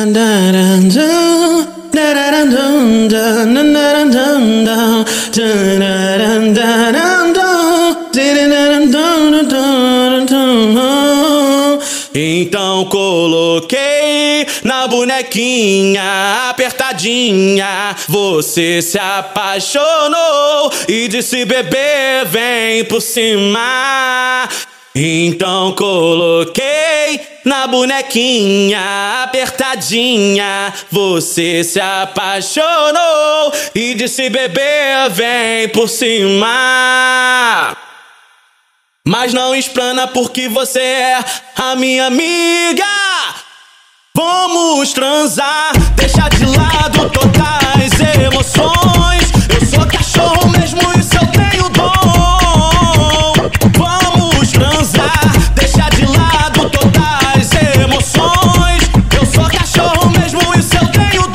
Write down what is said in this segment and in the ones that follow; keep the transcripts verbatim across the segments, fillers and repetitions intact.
Então coloquei na bonequinha apertadinha, você se apaixonou e disse: bebê, vem por cima. Então coloquei na bonequinha apertadinha, você se apaixonou e disse: bebê, vem por cima. Mas não explana porque você é a minha amiga. Vamos transar, deixa de lado todas as emoções. Eu sou cachorro mesmo, isso eu tenho dom. Vamos transar, deixa de lado todas as emoções. Eu sou cachorro mesmo, isso eu tenho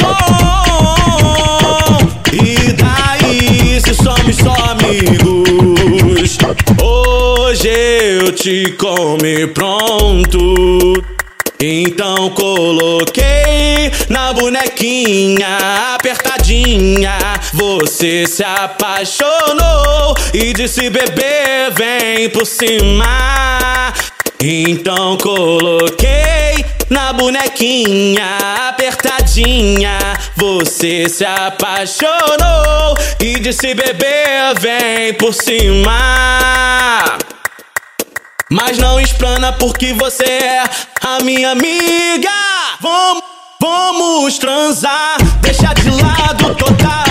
dom. E daí se somos só amigos? Hoje eu te comi pronto. Então coloquei na bonequinha apertadinha, você se apaixonou e disse: bebê, vem por cima. Então coloquei na bonequinha apertadinha, você se apaixonou e disse: bebê, vem por cima. Mas não explana porque você é a minha amiga. Vamos, vamos transar, deixa de lado todas